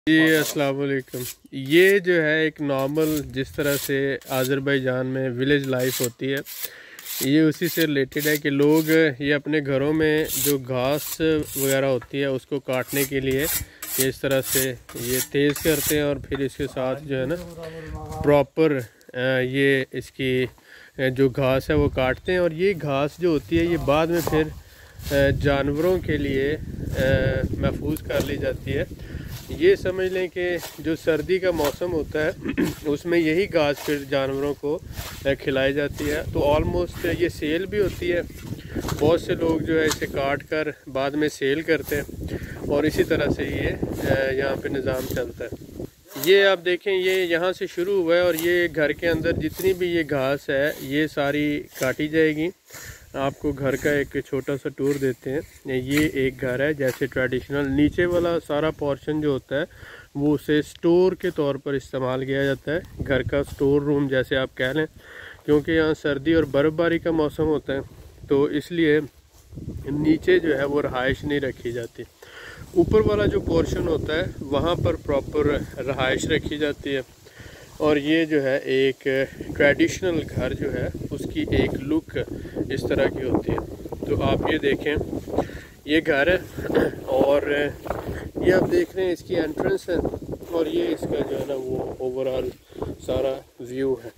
जी अस्सलाम वालेकुम। ये जो है एक नॉर्मल जिस तरह से आज़रबाईजान में विलेज लाइफ होती है, ये उसी से रिलेटेड है कि लोग ये अपने घरों में जो घास वगैरह होती है उसको काटने के लिए ये इस तरह से ये तेज़ करते हैं और फिर इसके साथ जो है ना प्रॉपर ये इसकी जो घास है वो काटते हैं। और ये घास जो होती है ये बाद में फिर जानवरों के लिए महफूज कर ली जाती है। ये समझ लें कि जो सर्दी का मौसम होता है उसमें यही घास फिर जानवरों को खिलाई जाती है। तो ऑलमोस्ट ये सेल भी होती है, बहुत से लोग जो है इसे काट कर बाद में सेल करते हैं और इसी तरह से ये यहाँ पे निज़ाम चलता है। ये आप देखें, ये यहाँ से शुरू हुआ है और ये घर के अंदर जितनी भी ये घास है ये सारी काटी जाएगी। आपको घर का एक छोटा सा टूर देते हैं। ये एक घर है जैसे ट्रेडिशनल, नीचे वाला सारा पोर्शन जो होता है वो उसे स्टोर के तौर पर इस्तेमाल किया जाता है, घर का स्टोर रूम जैसे आप कह लें, क्योंकि यहाँ सर्दी और बर्फ़बारी का मौसम होता है तो इसलिए नीचे जो है वो रहाइश नहीं रखी जाती। ऊपर वाला जो पोर्शन होता है वहाँ पर प्रॉपर रहाइश रखी जाती है। और ये जो है एक ट्रेडिशनल घर जो है उसकी एक लुक इस तरह की होती है। तो आप ये देखें, ये घर है और ये आप देख रहे हैं इसकी एंट्रेंस है और ये इसका जो है ना वो ओवरऑल सारा व्यू है।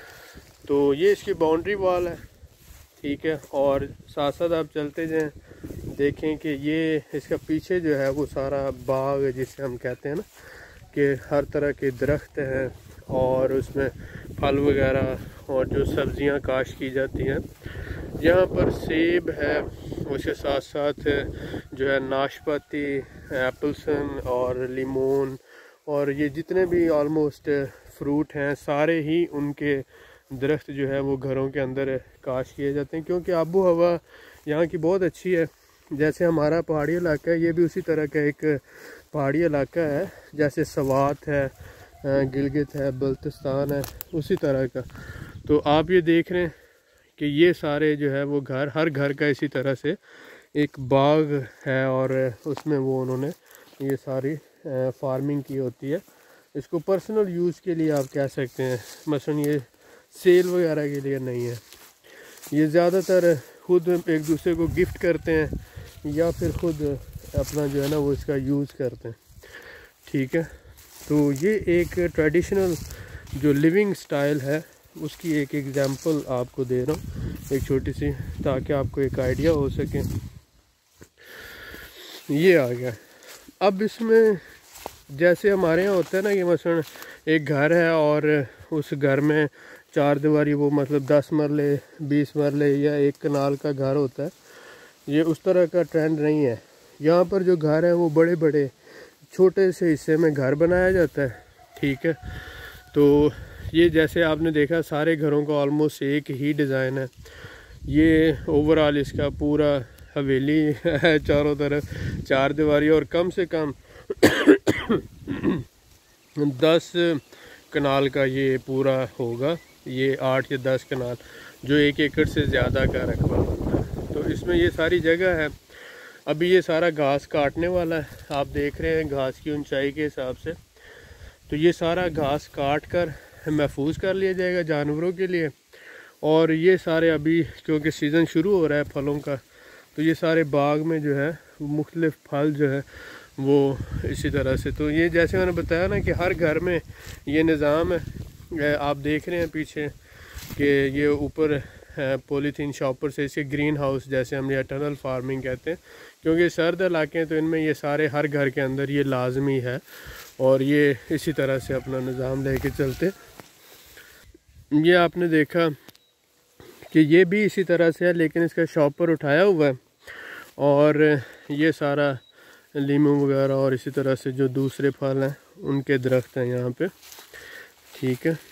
तो ये इसकी बाउंड्री वॉल है, ठीक है। और साथ साथ आप चलते जाएं, देखें कि ये इसका पीछे जो है वो सारा बाग जिसे हम कहते हैं ना कि हर तरह के दरख्त हैं और उसमें फल वगैरह और जो सब्जियां काश की जाती हैं। यहाँ पर सेब है, उसके साथ साथ जो है नाशपाती, एप्पलसन और लीमोन और ये जितने भी ऑलमोस्ट फ्रूट हैं सारे ही उनके दरख्त जो है वो घरों के अंदर काश किए जाते हैं। क्योंकि आबो हवा यहाँ की बहुत अच्छी है, जैसे हमारा पहाड़ी इलाका है ये भी उसी तरह का एक पहाड़ी इलाका है, जैसे सवात है, गिलगित है, बल्तिस्तान है, उसी तरह का। तो आप ये देख रहे हैं कि ये सारे जो है वो घर, हर घर का इसी तरह से एक बाग है और उसमें वो उन्होंने ये सारी फार्मिंग की होती है। इसको पर्सनल यूज़ के लिए आप कह सकते हैं, मसलन ये सेल वगैरह के लिए नहीं है। ये ज़्यादातर खुद एक दूसरे को गिफ्ट करते हैं या फिर खुद अपना जो है ना वो इसका यूज़ करते हैं, ठीक है। तो ये एक ट्रेडिशनल जो लिविंग स्टाइल है उसकी एक एग्जांपल आपको दे रहा हूँ, एक छोटी सी, ताकि आपको एक आइडिया हो सके। ये आ गया। अब इसमें जैसे हमारे यहाँ होता है ना कि मसलन एक घर है और उस घर में चार दीवारी वो मतलब 10 मरले 20 मरले या एक कनाल का घर होता है, ये उस तरह का ट्रेंड नहीं है। यहाँ पर जो घर है वो बड़े बड़े छोटे से हिस्से में घर बनाया जाता है, ठीक है। तो ये जैसे आपने देखा सारे घरों का ऑलमोस्ट एक ही डिज़ाइन है। ये ओवरऑल इसका पूरा हवेली है, चारों तरफ चार दीवारी और कम से कम 10 कनाल का ये पूरा होगा, ये 8 या 10 कनाल, जो 1 एकड़ से ज़्यादा का रकबा होता है। तो इसमें ये सारी जगह है। अभी ये सारा घास काटने वाला है, आप देख रहे हैं घास की ऊंचाई के हिसाब से। तो ये सारा घास काट कर महफूज कर लिया जाएगा जानवरों के लिए। और ये सारे अभी क्योंकि सीज़न शुरू हो रहा है फलों का, तो ये सारे बाग में जो है मुख्तलिफ फल जो है वो इसी तरह से। तो ये जैसे मैंने बताया ना कि हर घर में ये निज़ाम है। आप देख रहे हैं पीछे कि ये ऊपर पॉलीथीन शॉपर से इसे ग्रीन हाउस जैसे हम या टनल फार्मिंग कहते हैं, क्योंकि सर्द इलाके हैं तो इनमें ये सारे हर घर के अंदर ये लाजमी है और ये इसी तरह से अपना निज़ाम लेके चलते। ये आपने देखा कि ये भी इसी तरह से है लेकिन इसका शॉपर उठाया हुआ है और ये सारा लीमू वगैरह और इसी तरह से जो दूसरे फल हैं उनके दरख्त हैं यहाँ पे, ठीक है।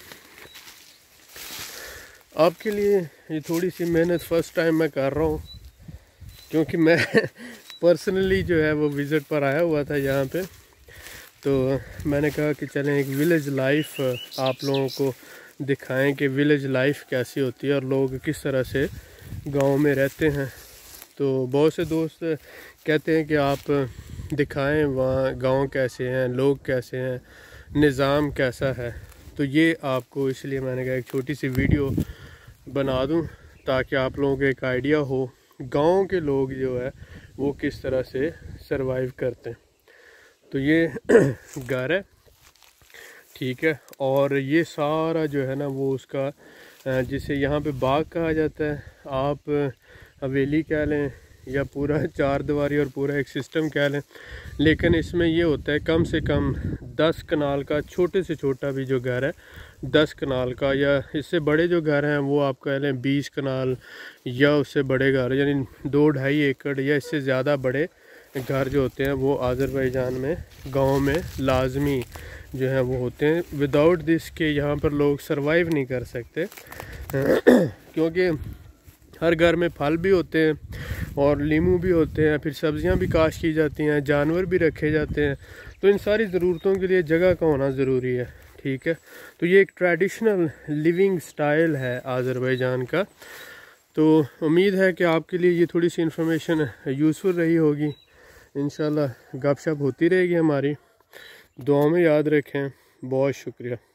आपके लिए ये थोड़ी सी मेहनत फ़र्स्ट टाइम मैं कर रहा हूँ, क्योंकि मैं पर्सनली जो है वो विज़िट पर आया हुआ था यहाँ पे। तो मैंने कहा कि चलें एक विलेज लाइफ आप लोगों को दिखाएं कि विलेज लाइफ कैसी होती है और लोग किस तरह से गांव में रहते हैं। तो बहुत से दोस्त कहते हैं कि आप दिखाएं वहाँ गांव कैसे हैं, लोग कैसे हैं, निज़ाम कैसा है। तो ये आपको इसलिए मैंने कहा एक छोटी सी वीडियो बना दूं ताकि आप लोगों को एक आइडिया हो गांव के लोग जो है वो किस तरह से सरवाइव करते हैं। तो ये घर है, ठीक है। और ये सारा जो है ना वो उसका जिसे यहाँ पे बाग कहा जाता है, आप हवेली कह लें या पूरा चार दीवारी और पूरा एक सिस्टम कह लें, लेकिन इसमें ये होता है कम से कम 10 कनाल का छोटे से छोटा भी जो घर है 10 कनाल का, या इससे बड़े जो घर हैं वो आप कह लें 20 कनाल या उससे बड़े घर, यानी 2-2.5 एकड़ या इससे ज़्यादा बड़े घर जो होते हैं वो आज़रबाईजान में गाँव में लाजमी जो है वो होते हैं। विदाउट दिस के यहाँ पर लोग सरवाइव नहीं कर सकते क्योंकि हर घर में फल भी होते हैं और लीमू भी होते हैं, फिर सब्जियां भी काश्त की जाती हैं, जानवर भी रखे जाते हैं। तो इन सारी ज़रूरतों के लिए जगह का होना ज़रूरी है, ठीक है। तो ये एक ट्रेडिशनल लिविंग स्टाइल है आज़रबाईजान का। तो उम्मीद है कि आपके लिए ये थोड़ी सी इन्फॉर्मेशन यूज़फुल रही होगी। इंशाल्लाह गपशप होती रहेगी हमारी। दुआ में याद रखें। बहुत शुक्रिया।